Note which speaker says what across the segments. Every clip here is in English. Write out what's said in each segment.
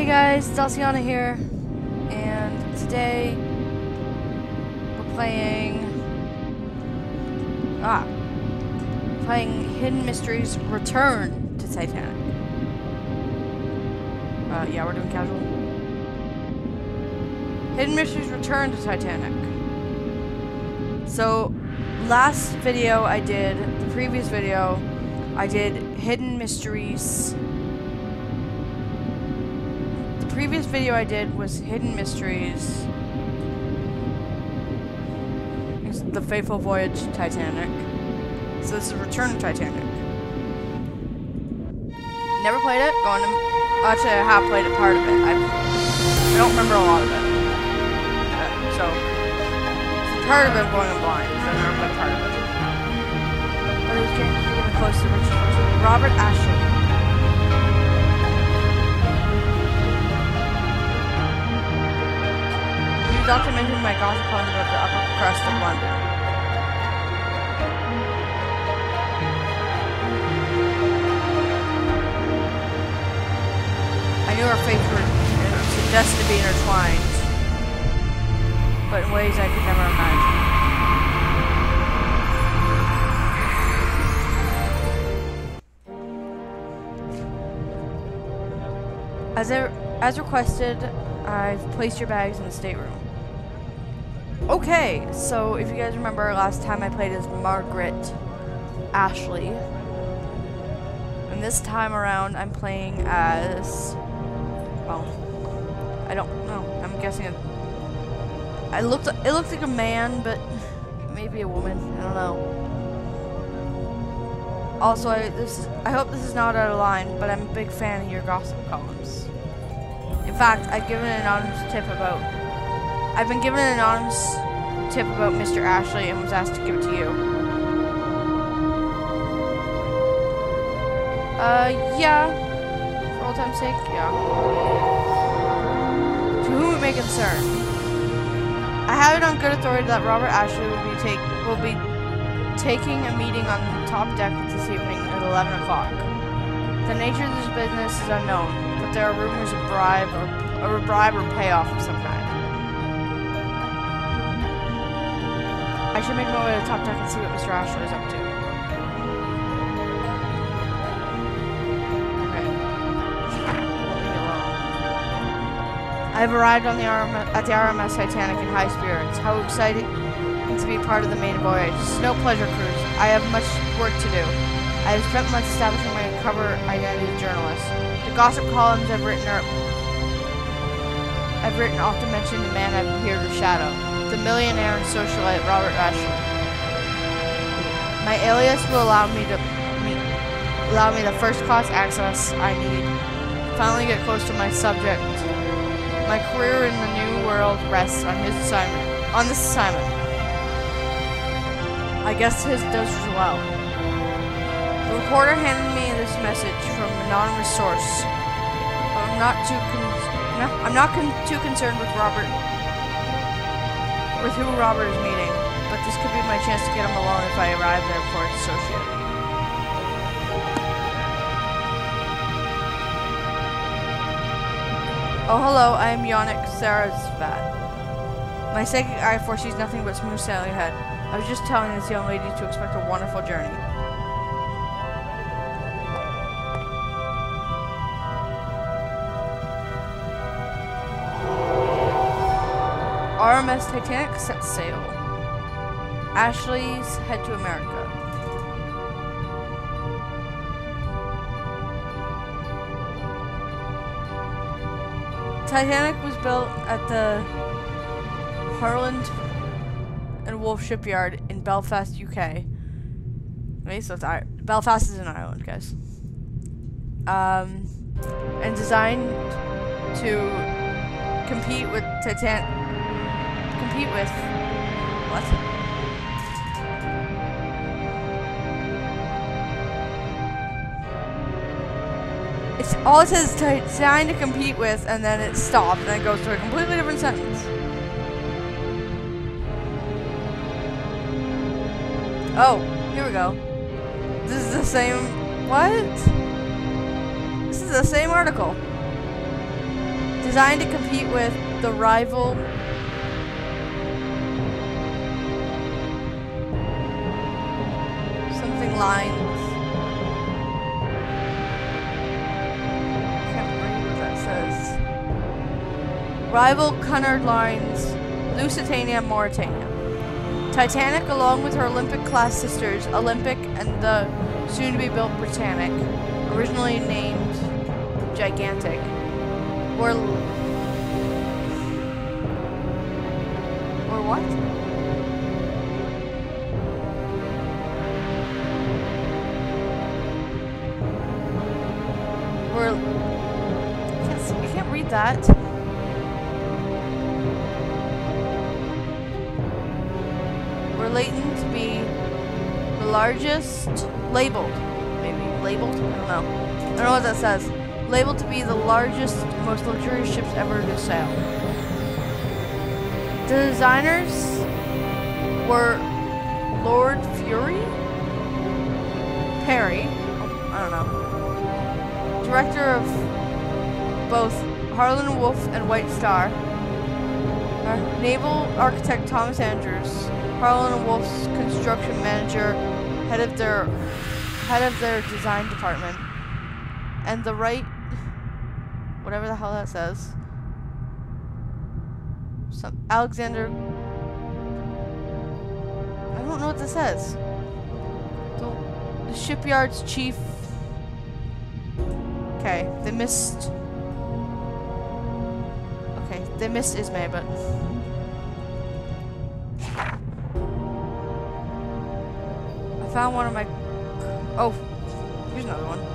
Speaker 1: Hey guys, it's Elsianna here, and today we're playing Hidden Mysteries Return to Titanic. Yeah, we're doing casual. Hidden Mysteries Return to Titanic. So, last video I did, the previous video, I did Hidden Mysteries. The previous video I did was Hidden Mysteries. It's The Fateful Voyage to Titanic. So this is Return to Titanic. Never played it. Actually, I have played it, part of it. I don't remember a lot of it. So, part of it going in blind. I never played part of it. But it was getting close to Richard. Robert Ashley. The doctor mentioned my gossip poems about the upper crust of London. I knew our fates were destined to be intertwined, but in ways I could never imagine. As requested, I've placed your bags in the stateroom. Okay, so if you guys remember, last time I played as Margaret Ashley. And this time around, I'm playing as... well, I don't know. I'm guessing it looked like a man, but maybe a woman. I don't know. Also, I hope this is not out of line, but I'm a big fan of your gossip columns. In fact, I've been given an anonymous tip about Mr. Ashley and was asked to give it to you. Yeah. For all time's sake, yeah. To whom it may concern. I have it on good authority that Robert Ashley will be taking a meeting on the top deck this evening at 11 o'clock. The nature of this business is unknown, but there are rumors of a bribe or payoff of some kind. I should make my way to the top deck and see what Mr. Ashley is up to. Okay. Leave me alone. I've arrived on at the RMS Titanic in high spirits. How exciting to be part of the main voyage. It's no pleasure cruise. I have much work to do. I have spent months establishing my cover identity as a journalist. The gossip columns I've written often mention the man I'm here to shadow, the millionaire and socialite Robert Ashley. My alias will allow me the first-class access I need. Finally get close to my subject. My career in the new world rests on this assignment. I guess his does as well. The reporter handed me this message from an anonymous source, but I'm not too concerned with who Robert is meeting, but this could be my chance to get him alone if I arrive there before his associate. Oh, hello, I am Yannick Sarasvat. My psychic eye foresees nothing but smooth sailing ahead. I was just telling this young lady to expect a wonderful journey. RMS Titanic sets sail. Ashley's head to America. Titanic was built at the Harland and Wolff shipyard in Belfast, UK. Okay, so it's Belfast is in Ireland, guys. And designed to compete with Titanic. What? It's all it says is designed to compete with, and then it stops, and then it goes to a completely different sentence. Oh, here we go. This is the same. What? This is the same article. Designed to compete with the rival something lines. Can't read what that says. Rival Cunard Lines, Lusitania, Mauritania. Titanic, along with her Olympic-class sisters, Olympic and the soon-to-be-built Britannic, originally named Gigantic, were what? I can't read that. Latent to be the largest, labeled, maybe, labeled? I don't know. I don't know what that says. Labeled to be the largest, most luxurious ships ever to sail. The designers were Lord Fury? Perry? I don't know. Director of both Harlan Wolff and White Star. Naval architect Thomas Andrews. Harlan Wolff's construction manager, head of their design department, and the right, whatever the hell that says, Alexander. I don't know what this says. The shipyard's chief. Okay, they missed. Okay, they missed Ismay, but. Found one of my. Oh, here's another one.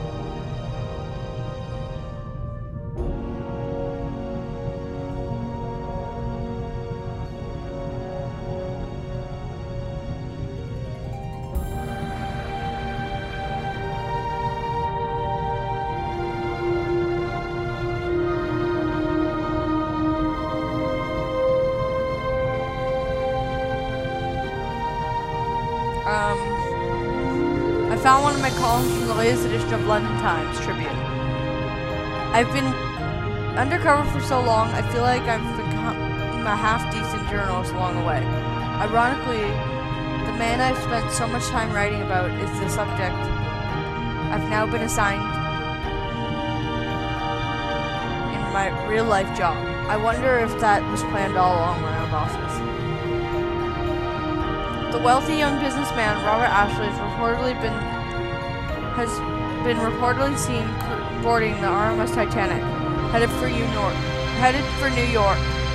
Speaker 1: I found one of my columns from the latest edition of London Times Tribune. I've been undercover for so long, I feel like I've become a half-decent journalist along the way. Ironically, the man I've spent so much time writing about is the subject I've now been assigned in my real-life job. I wonder if that was planned all along by our bosses. The wealthy young businessman Robert Ashley has been reportedly seen boarding the RMS Titanic, headed for New York,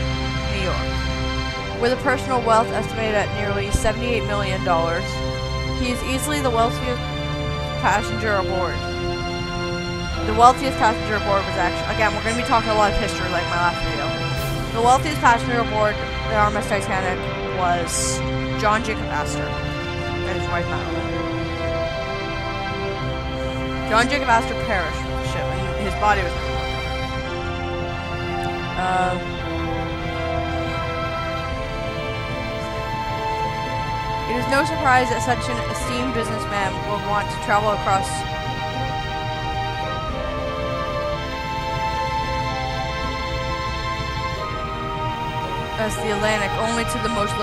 Speaker 1: with a personal wealth estimated at nearly $78 million. He is easily the wealthiest passenger aboard. The wealthiest passenger aboard was actually, again, we're going to be talking a lot of history like my last video. The wealthiest passenger aboard the RMS Titanic was John Jacob Astor and his wife Madeline. John Jacob Astor perished with the ship, and his body was never recovered. It is no surprise that such an esteemed businessman would want to travel across the Atlantic only the most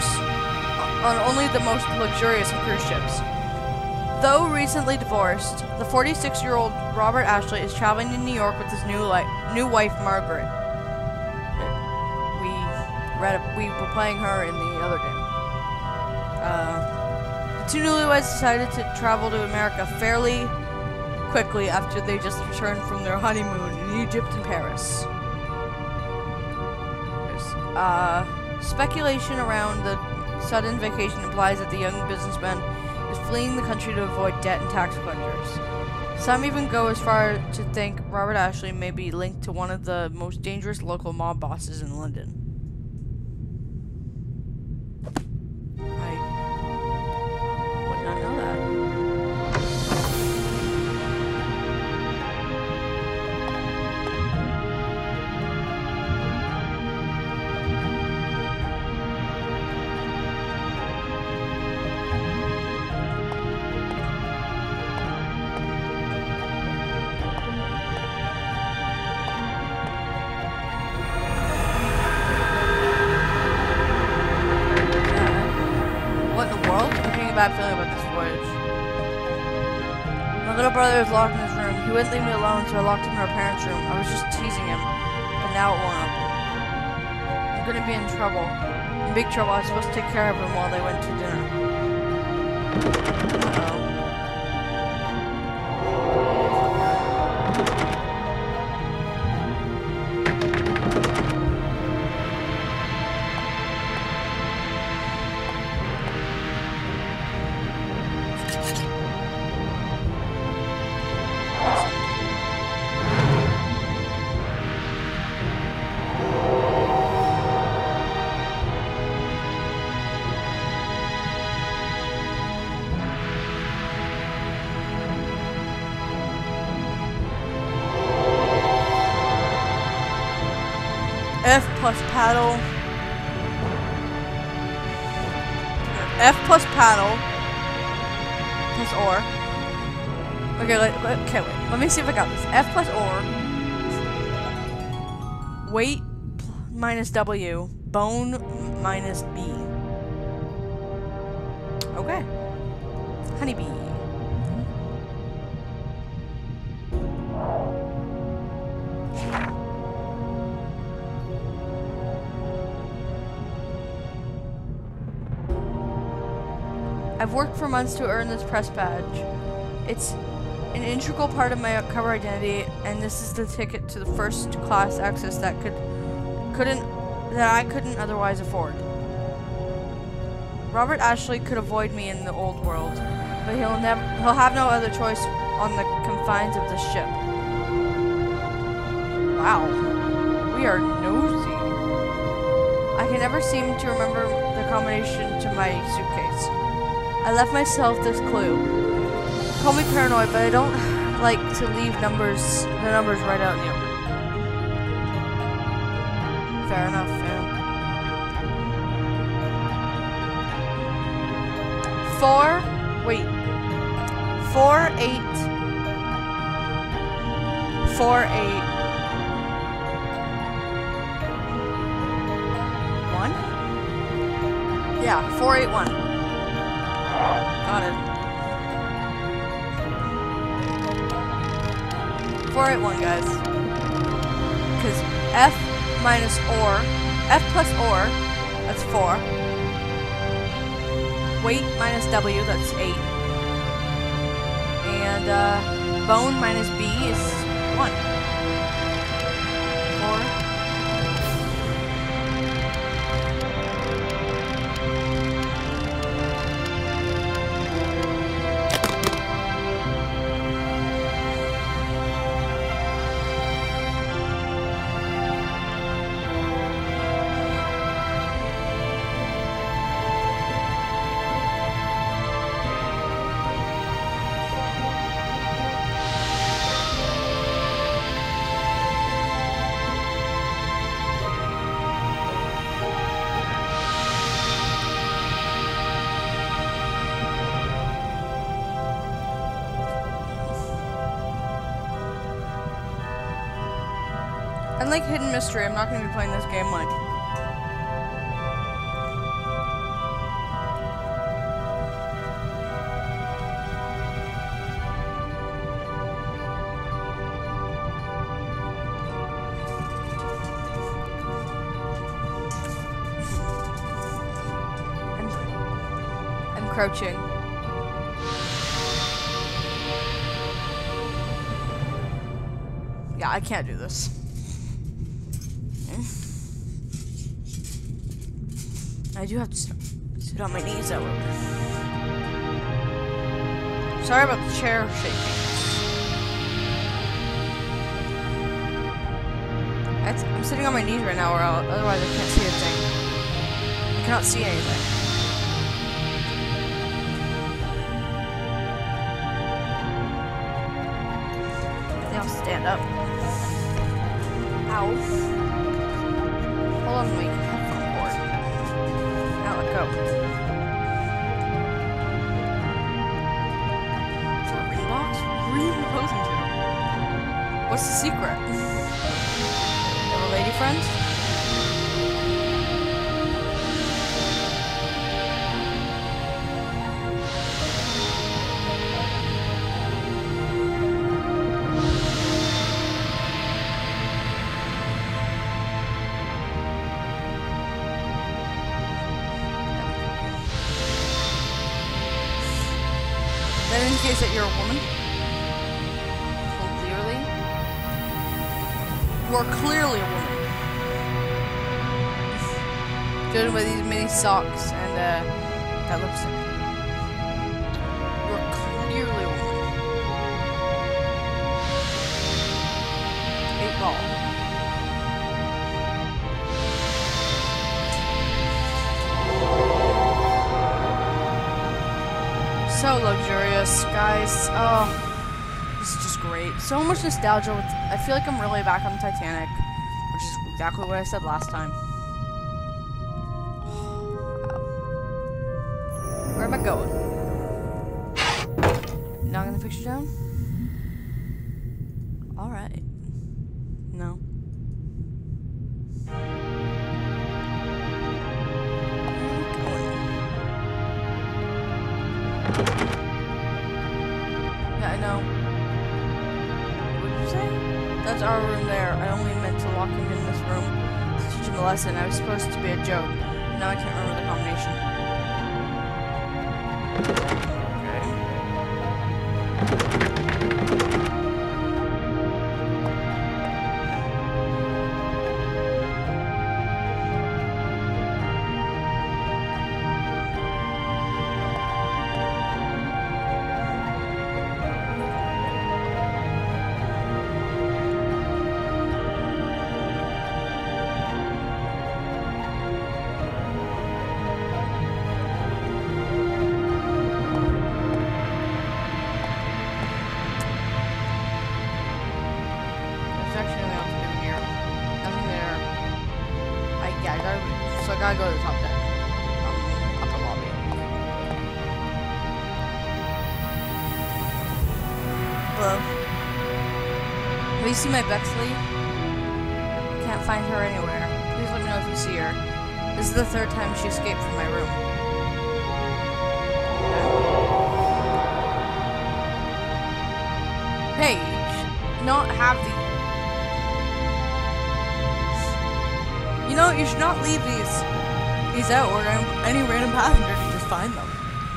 Speaker 1: luxurious of cruise ships. Though recently divorced, the 46-year-old Robert Ashley is traveling to New York with his new wife Margaret. We were playing her in the other game. The two newlyweds decided to travel to America fairly quickly after they just returned from their honeymoon in Egypt and Paris. Speculation around the sudden vacation implies that the young businessman is fleeing the country to avoid debt and tax plungers. Some even go as far to think Robert Ashley may be linked to one of the most dangerous local mob bosses in London. I would not know that. bad feeling about this voyage. My little brother was locked in his room. He wouldn't leave me alone, so I locked him in our parents' room. I was just teasing him, but now it won't open. I'm gonna be in trouble. In big trouble. I was supposed to take care of him while they went to dinner. Uh-oh. F plus paddle. F plus paddle. Plus oar. Okay, okay, wait. Let me see if I got this. F plus oar. Weight minus W. Bone minus B. Okay. Honeybee. I've worked for months to earn this press badge. It's an integral part of my cover identity, and this is the ticket to the first class access that I couldn't otherwise afford. Robert Ashley could avoid me in the old world, but he'll have no other choice on the confines of this ship. Wow, we are nosy. I can never seem to remember the combination to my suitcase. I left myself this clue. Call me paranoid, but I don't like to leave the numbers right out in the open. Fair enough, fam. 4, 8, 4, 8, 1? Yeah, 4, 8, 1. Got it. 481, guys. Because F minus OR, F plus OR, that's 4. Weight minus W, that's 8. And bone minus B is 1. 4. Unlike Hidden Mystery, I'm not going to be playing this game like... I'm crouching. Yeah, I can't do this. I do have to sit on my knees, however. Sorry about the chair shaking. I'm sitting on my knees right now, or otherwise I can't see a thing. I cannot see anything. I think I'll stand up. Ow. Hold on, wait. Go. Is that a ring box? Who are you proposing to? What's the secret? Little lady friends? shows that you're a woman. Clearly. You are clearly a woman. Judging by these mini socks and that lipstick. You are clearly a woman. 8 ball. So luxurious, guys. Oh, this is just great. So much nostalgia. I feel like I'm really back on Titanic, which is exactly what I said last time. Where am I going? Knocking the picture down? Alright. No. Yeah, I know. What did you say? That's our room there. I only meant to lock him in this room to teach him a lesson. I was supposed to be a joke. Now I can't remember the combination. So I gotta go to the top deck. Upper lobby. Hello. Have you seen my Bexley? Can't find her anywhere. Please let me know if you see her. This is the 3rd time she escaped from my room. Hey, you should not have the... You know, you should not leave these out where any random passenger can just find them.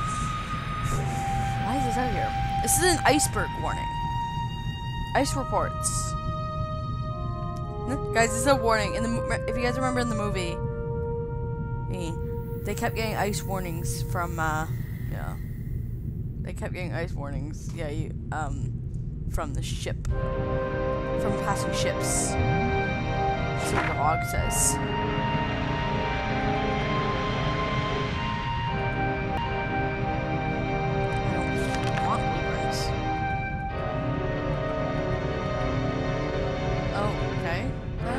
Speaker 1: Why is this out here? This is an iceberg warning. Ice reports. Guys, this is a warning. If you guys remember in the movie, they kept getting ice warnings from, yeah. They kept getting ice warnings, yeah, from the ship. From passing ships. That's what the log says. I don't want blueprints. Oh, okay. Then?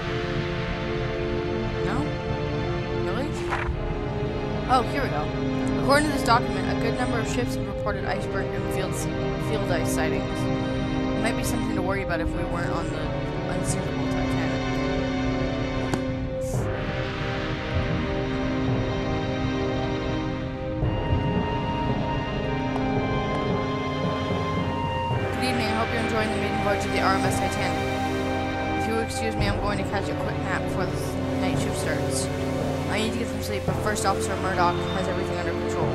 Speaker 1: No? Really? Oh, here we go. According to this document, a good number of ships have reported iceberg and field ice sightings. It might be something to worry about if we weren't on the unsinkable Titanic. Good evening, I hope you're enjoying the maiden voyage of the RMS Titanic. If you will excuse me, I'm going to catch a quick nap before the night shift starts. I need to get some sleep, but First Officer Murdoch has everything under control.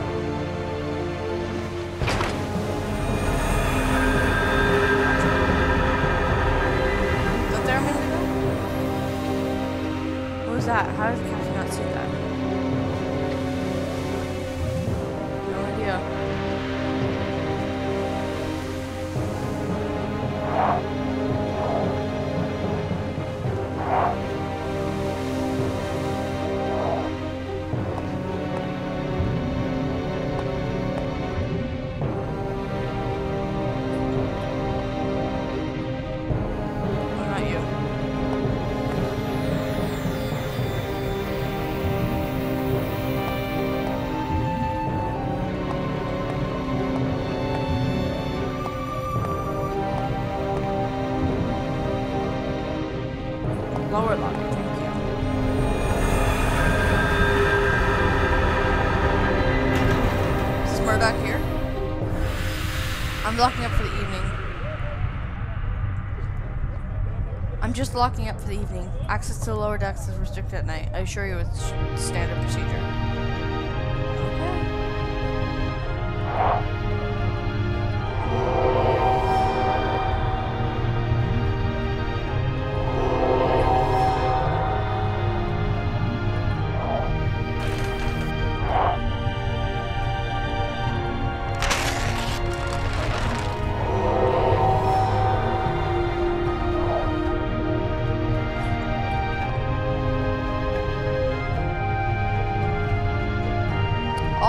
Speaker 1: Is that there a minute ago? What was that? How did the captain not see that? No idea. Lower lobby, thank you. Is Murdoch here? I'm locking up for the evening. I'm just locking up for the evening. Access to the lower decks is restricted at night. I assure you it's standard procedure. Okay.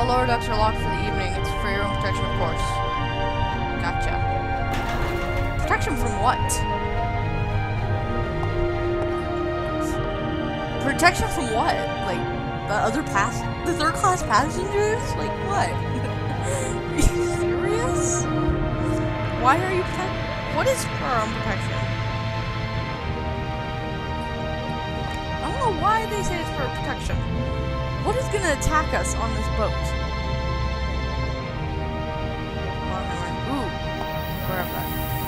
Speaker 1: All lower decks are locked for the evening. It's for your own protection, of course. Gotcha. Protection from what? Protection from what? Like, the third class passengers? Like, what? Are you serious? Why are you what is for our own protection? I don't know why they say it's for protection. What is gonna attack us on this boat? Ooh, grab that.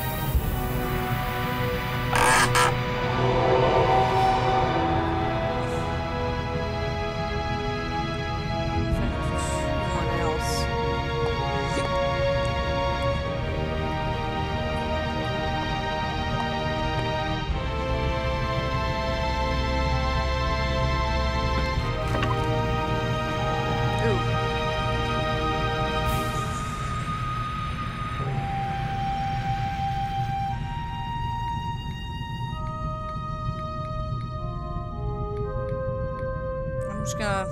Speaker 1: I'm just gonna...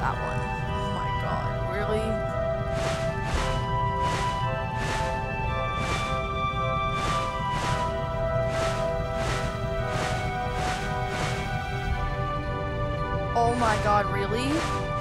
Speaker 1: that one. Oh my god, really? Oh my god, really?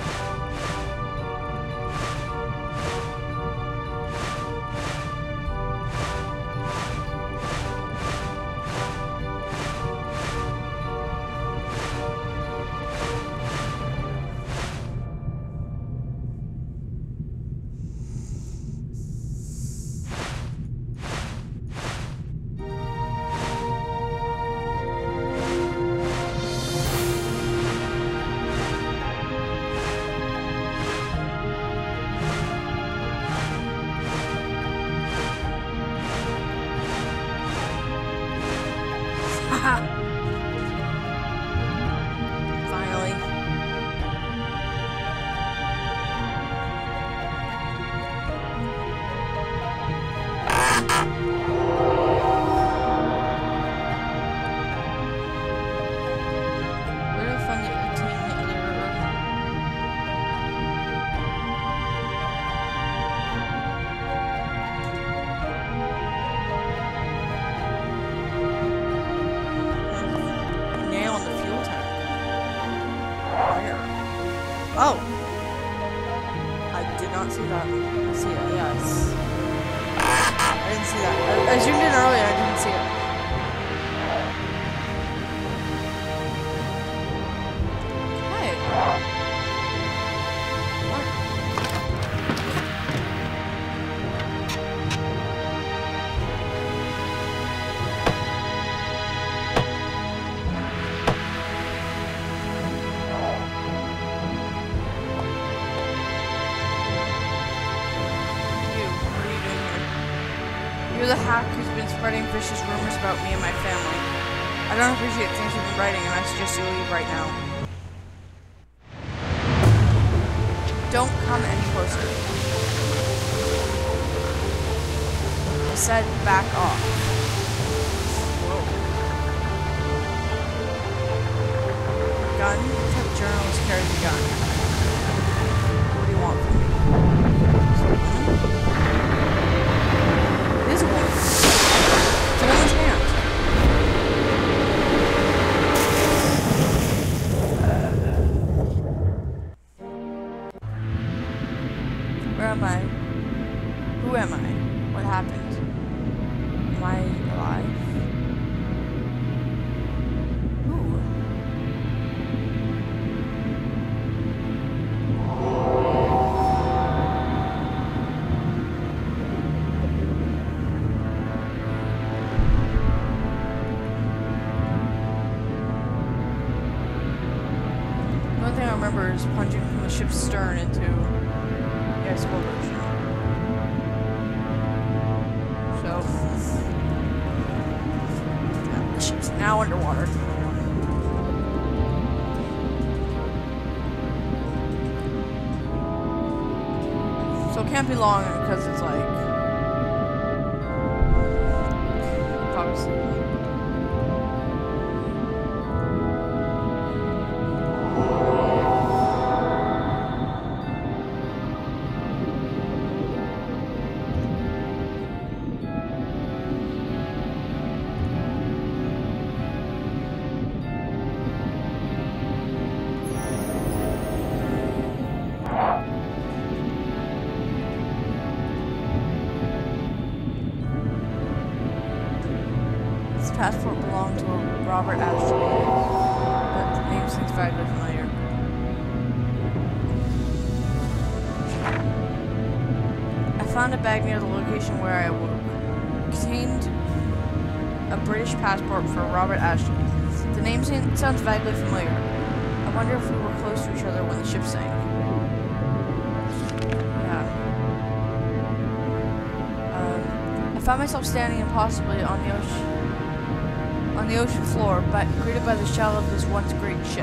Speaker 1: Finally. Where do I find the nail in the fuel tank? Where? Oh! I did not see that. I see it, yes. I didn't see that. I zoomed in earlier, I didn't see it. Okay. You're the hack who's been spreading vicious rumors about me and my family. I don't appreciate things you've been writing, and I suggest you leave right now. Don't come any closer. I said back off. Whoa. Gun? What type of journalist carries a gun? What do you want from me? It is a woman. It's a woman's hand. Where am I? Who am I? What happened? Am I alive? Who? The only thing I remember is plunging from the ship's stern into the ice cold ocean. So, yeah, the ship's now underwater. So it can't be long because it's like obviously. This passport belonged to Robert Ashley, but the name seems vaguely familiar. I found a bag near the location where I awoke. It contained a British passport for Robert Ashley. The name sounds vaguely familiar. I wonder if we were close to each other when the ship sank. Yeah. I found myself standing impossibly on the ocean floor, but greeted by the shell of this once great ship.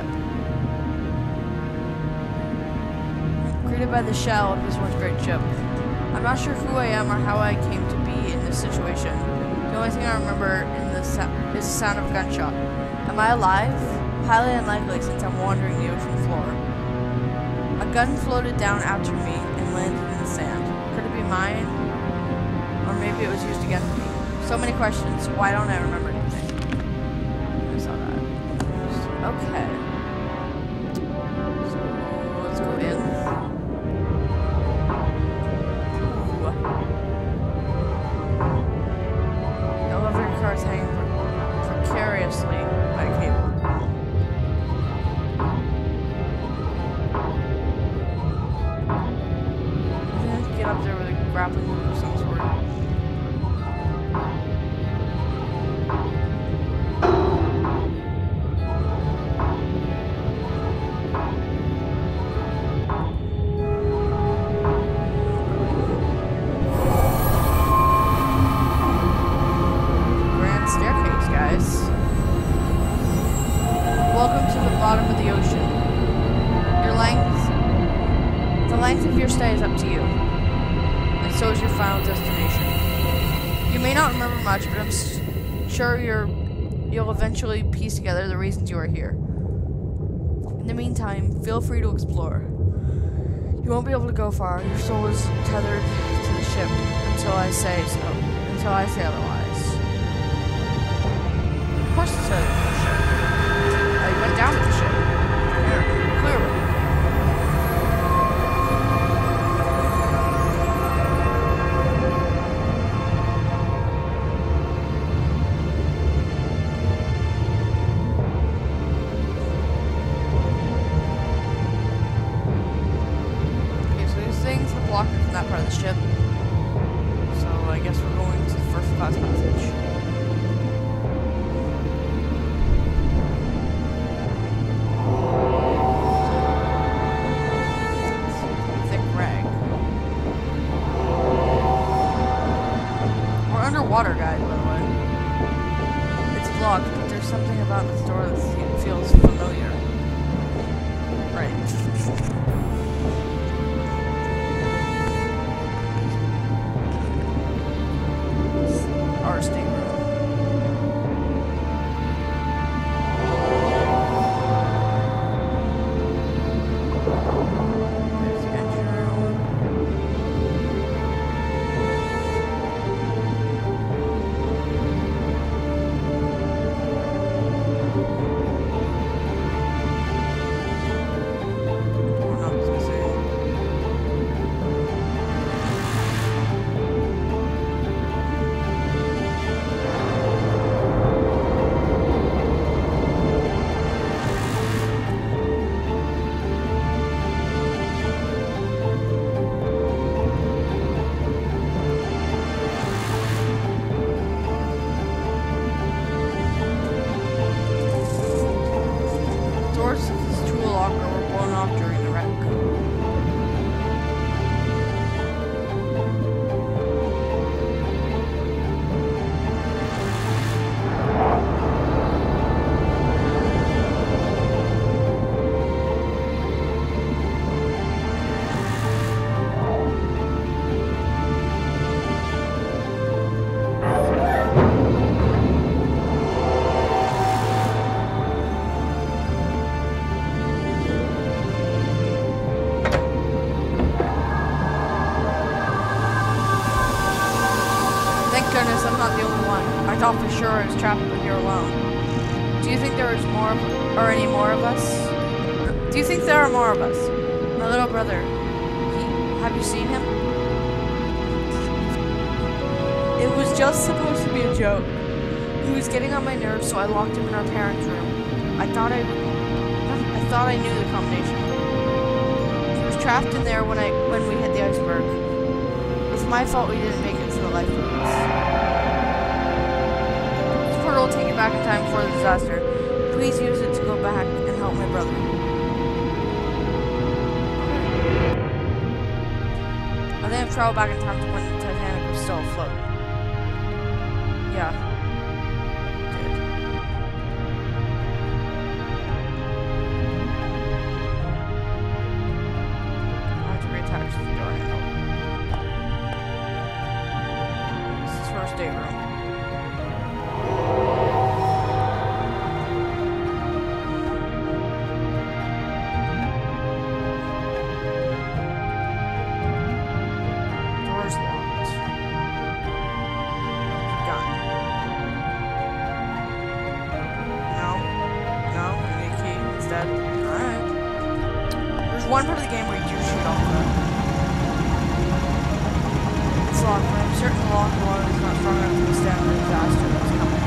Speaker 1: I'm not sure who I am or how I came to be in this situation. The only thing I remember is the sound of a gunshot. Am I alive? Highly unlikely since I'm wandering the ocean floor. A gun floated down after me and landed in the sand. Could it be mine? Or maybe it was used against me. So many questions. Why don't I remember anything? I saw that. Okay. So let's go in. Ooh. The elevator car is hanging precariously by a cable. Get up there with a grappling hook of some sort. Grand staircase, guys. Welcome to the bottom of the ocean. The length of your stay is up to you. So is your final destination. You may not remember much, but I'm sure you'll eventually piece together the reasons you are here. In the meantime, feel free to explore. You won't be able to go far. Your soul is tethered to the ship until I say so. Until I say otherwise. Of course it's tethered to the ship. You went down with the ship. Here, clearly. That part of the ship. So I guess we're going to the first class passage. Thick rag. We're underwater, guys, by the way. It's blocked, but there's something about this door that feels familiar. Right. Our stateroom. There's the engine room. Doorknob's missing. Doors to this tool locker were blown off during the wreck. Thank goodness I'm not the only one. I thought for sure I was trapped here alone. Do you think there is more of, or any more of us? Do you think there are more of us? My little brother. Have you seen him? It was just supposed to be a joke. He was getting on my nerves, so I locked him in our parents' room. I thought I knew the combination. He was trapped in there when we hit the iceberg. It's my fault we didn't make it to the lifeboats. This portal will take you back in time before the disaster. Please use it to go back and help my brother. I think I've traveled back in time to when the Titanic was still afloat. Yeah. Did. I have to reattach the door handle. This is first stateroom. shoot off the. It's locked, but I'm certain the lock alone is not strong enough to withstand the disaster that's coming.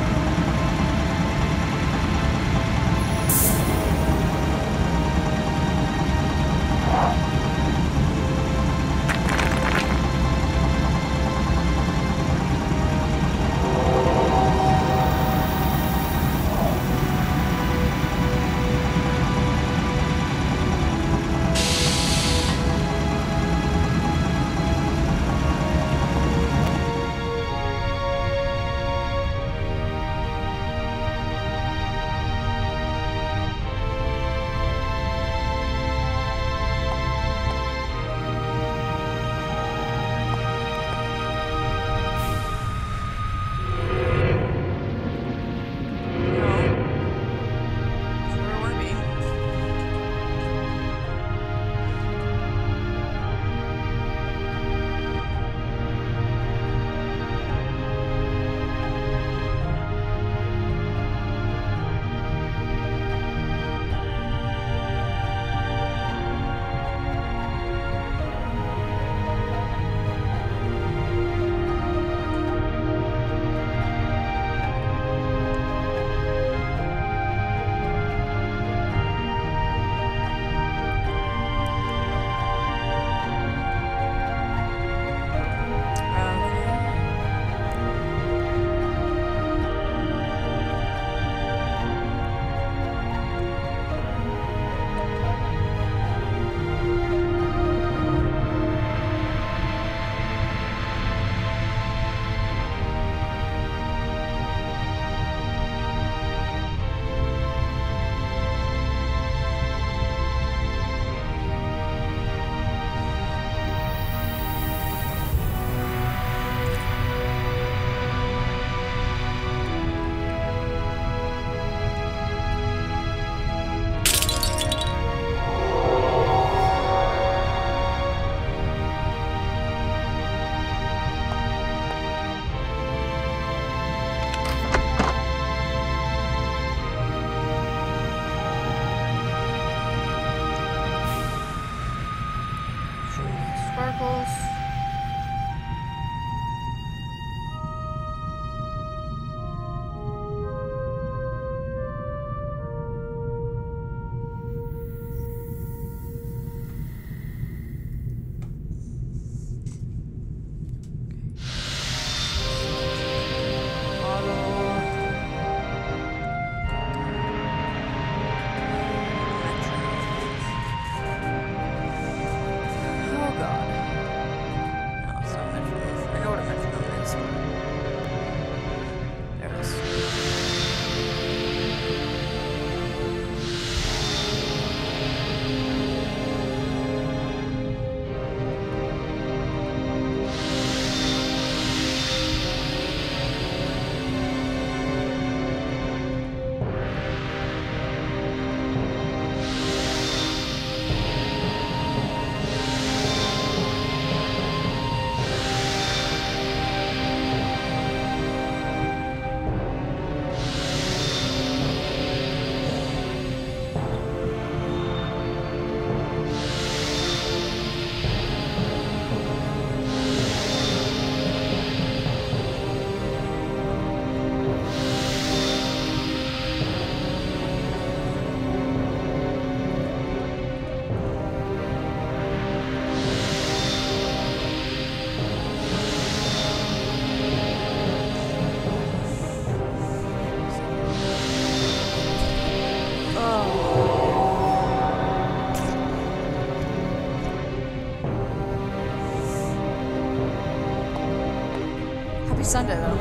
Speaker 2: Sunday though.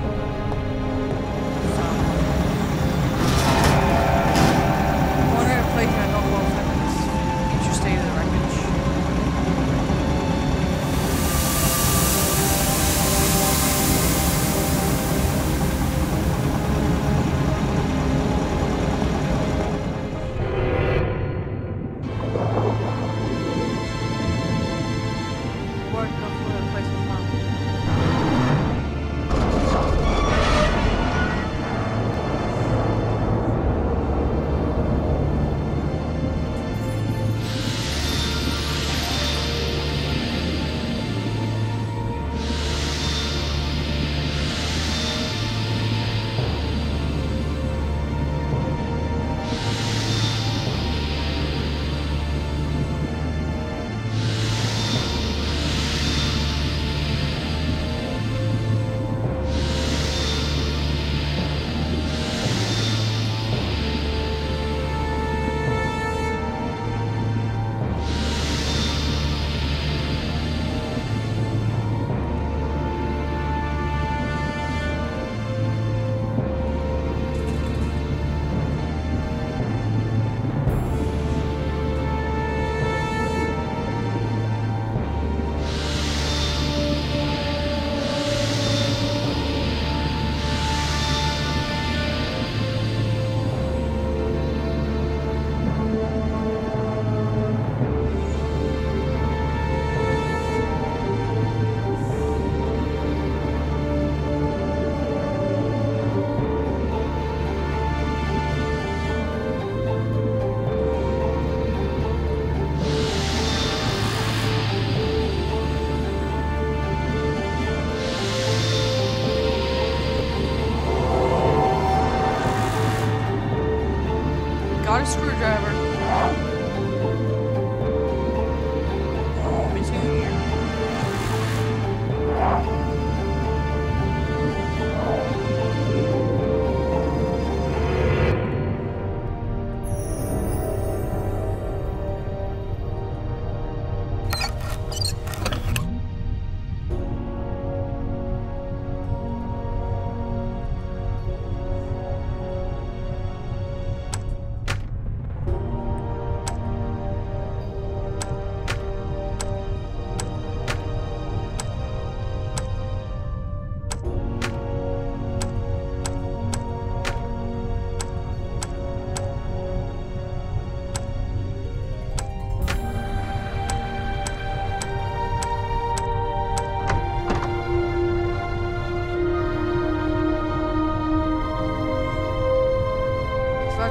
Speaker 1: One at a place I don't know if I can future state of the wreckage. Work before the place was found.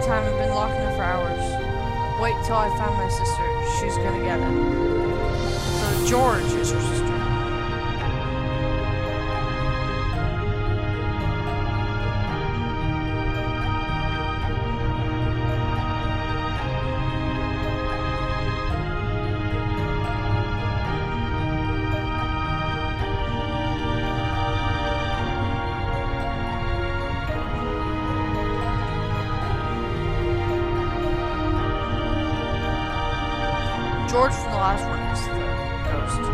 Speaker 1: that time. I've been locking it for hours. Wait till I find my sister. She's gonna get it. So George is her sister. George from the last one is the ghost.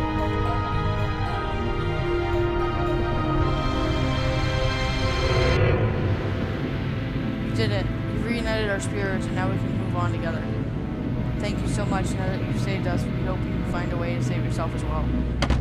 Speaker 1: You did it. You've reunited our spirits, and now we can move on together. Thank you so much. Now that you've saved us, we hope you find a way to save yourself as well.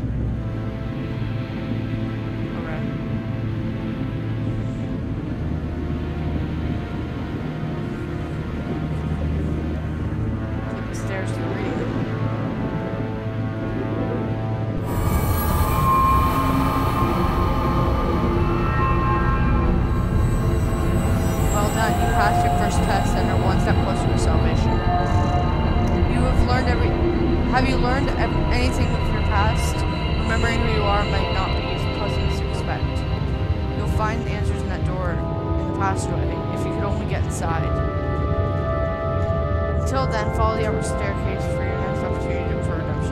Speaker 1: Have you learned anything of your past? Remembering who you are might not be as pleasant as you expect. You'll find the answers in that door in the passageway if you could only get inside. Until then, follow the upper staircase for your next opportunity for redemption.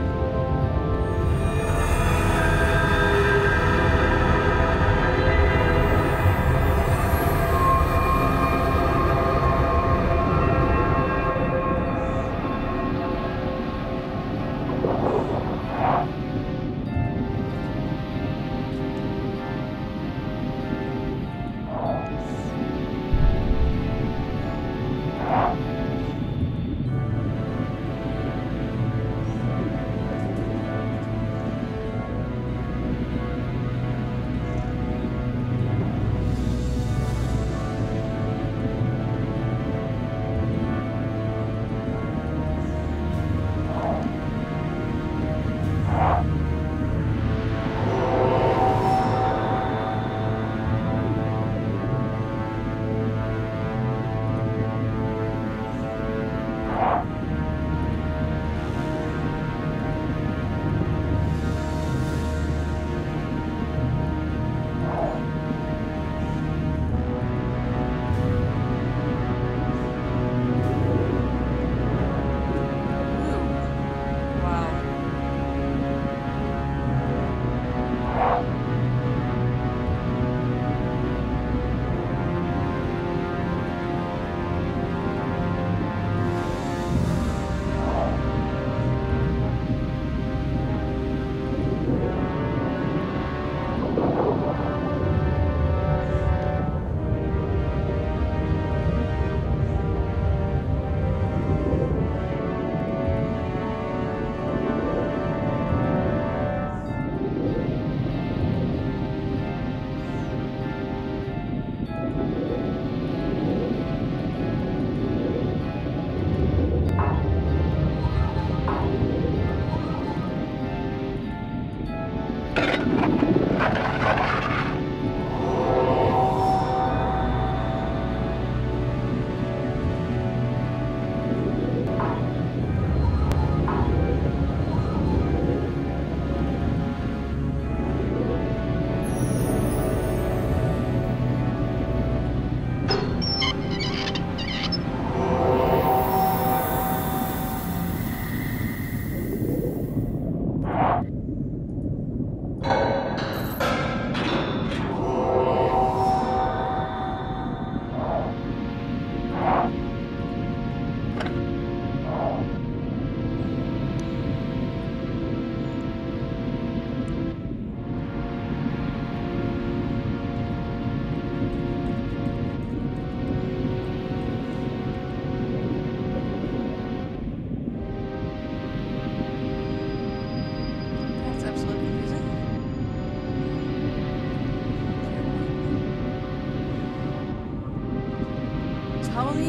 Speaker 1: Tell me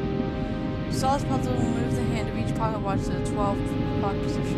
Speaker 1: again? Solve this puzzle and move the hand of each pocket watch to the 12 o'clock position.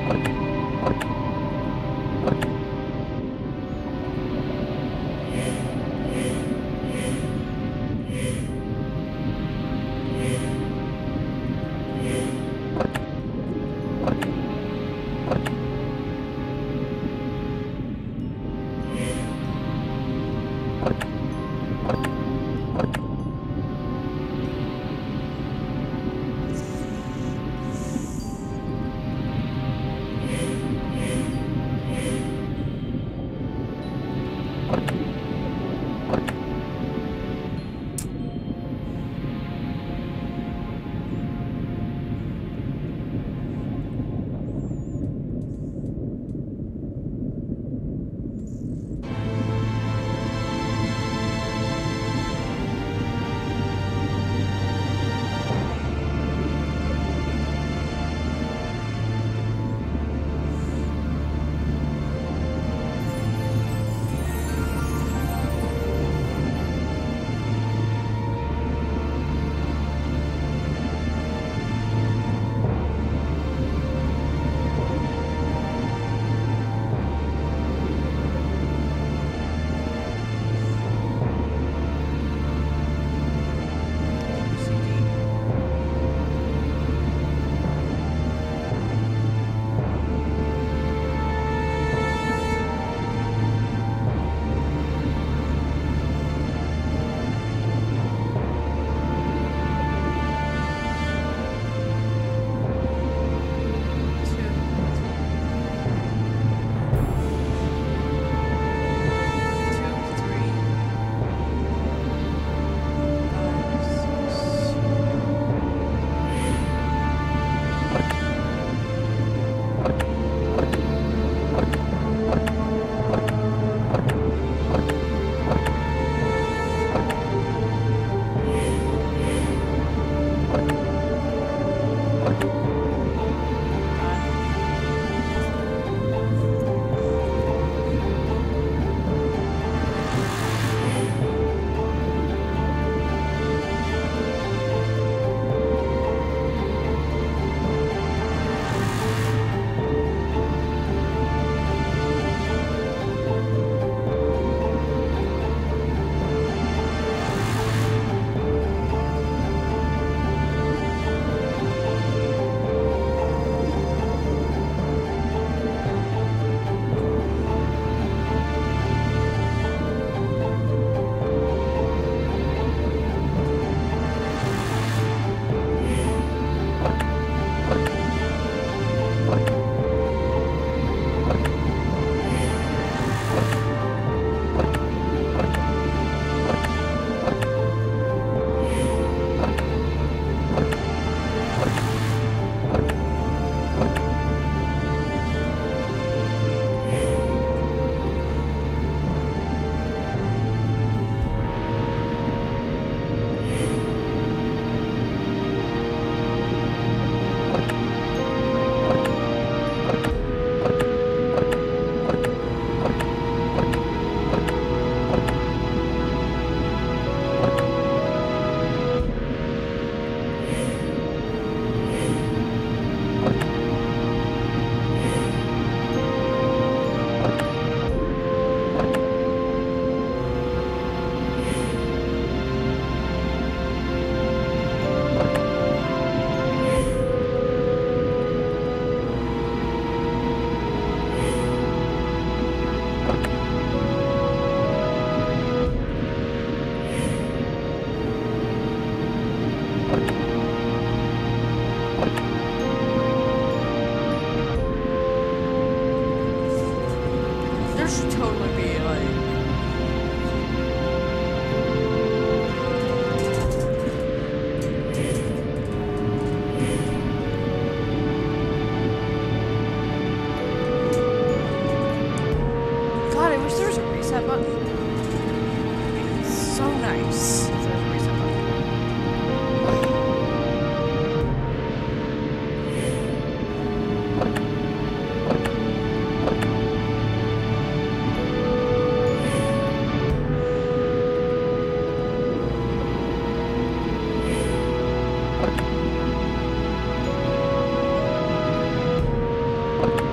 Speaker 2: you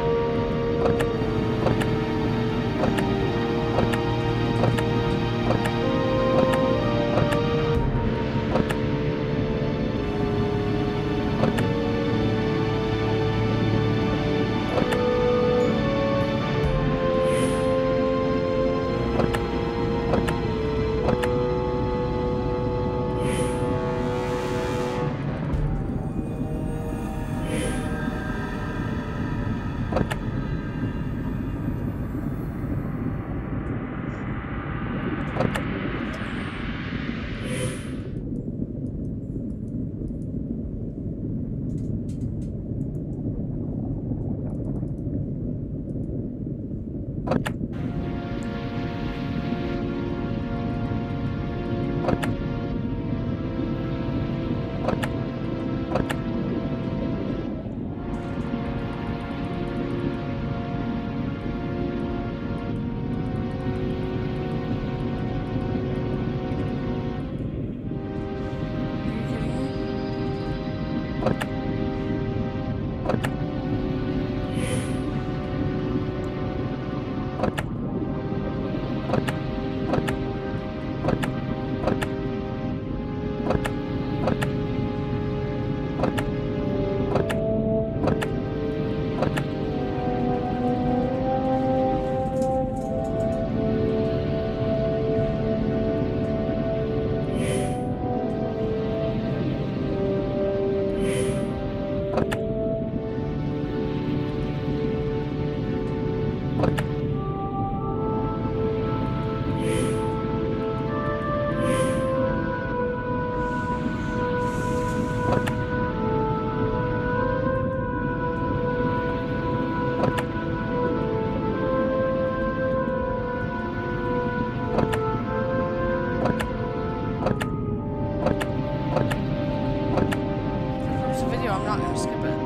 Speaker 1: There's a video, I'm not gonna skip it.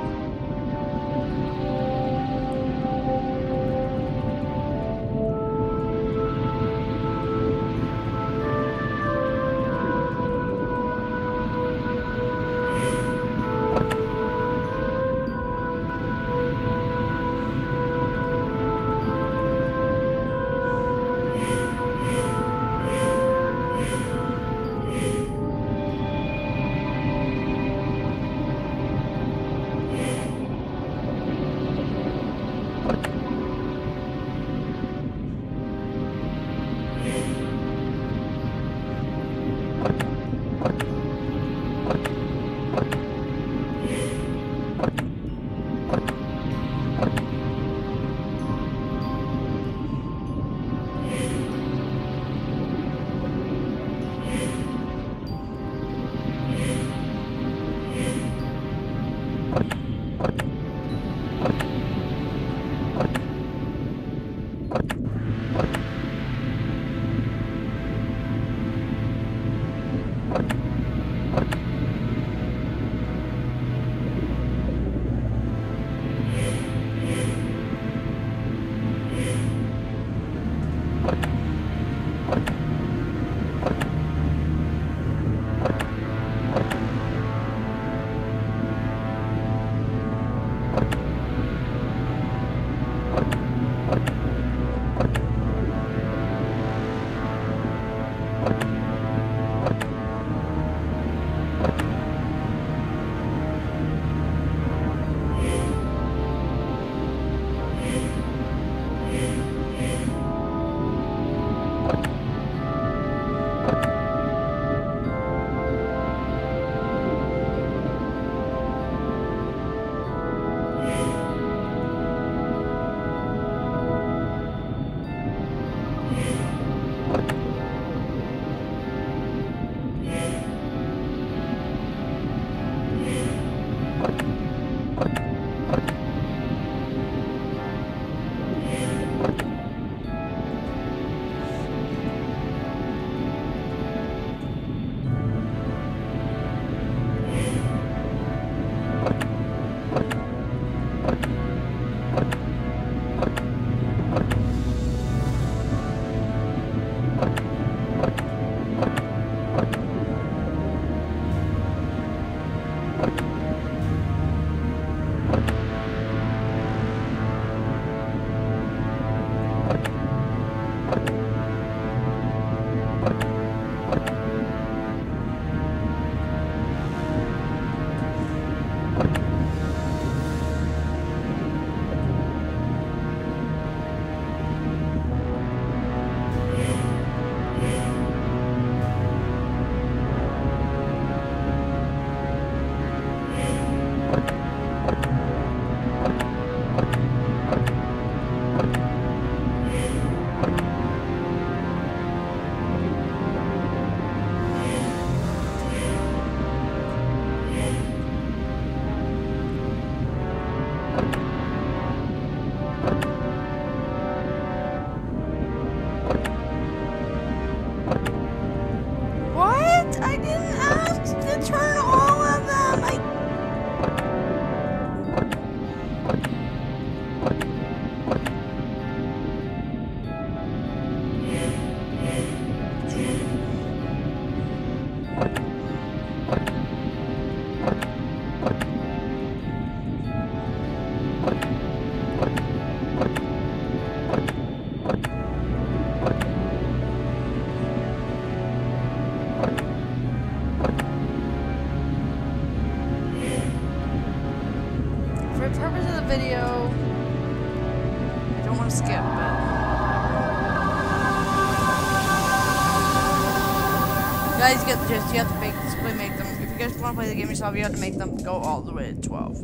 Speaker 1: Guys, get the gist. You have to make them. If you guys want to play the game yourself, you have to make them go all the way to 12.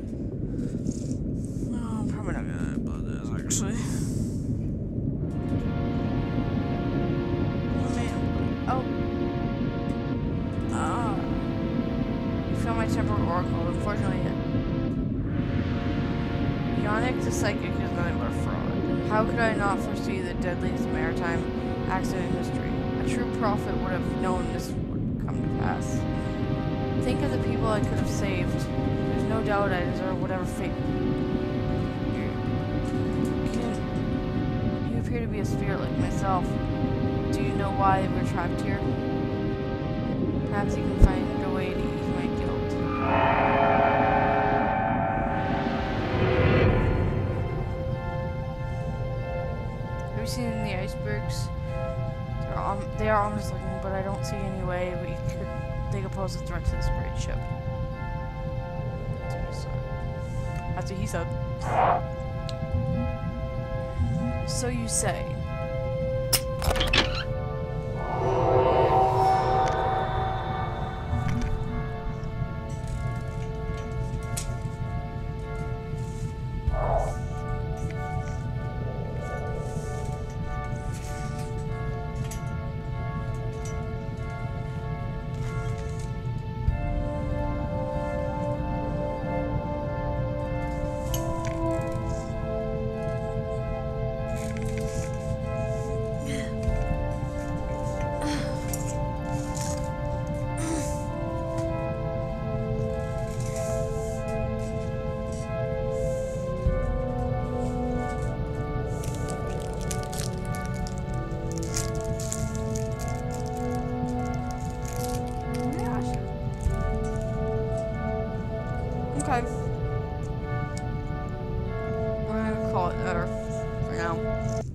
Speaker 1: No, I'm probably not gonna upload this actually. You found my temporal oracle. Unfortunately, Ionic psychic is nothing but fraud. How could I not foresee the deadliest maritime accident in history? A true prophet would have known this would come to pass. Think of the people I could have saved. There's no doubt I deserve whatever fate. You appear to be a spirit like myself. Do you know why we're trapped here? Perhaps you can find a way to ease my guilt. Have you seen the icebergs? They are almost looking, but I don't see any way they could pose a threat to this great ship. That's what he said. So you say. Okay. We're gonna call it there for now.